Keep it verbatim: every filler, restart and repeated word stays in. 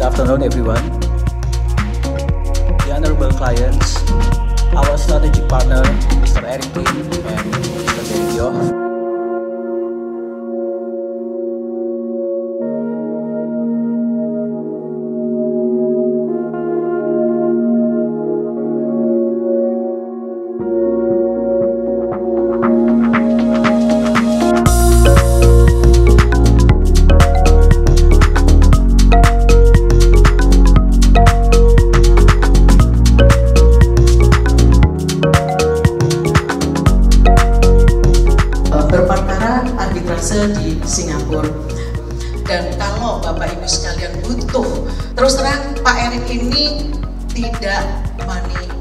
afternoon, everyone. The honorable clients, our strategic partner, Mister Eric Kim and Mister Dedio. Berperkara arbitrase di Singapura. Dan kalau Bapak Ibu sekalian butuh, terus terang Pak Erick ini tidak money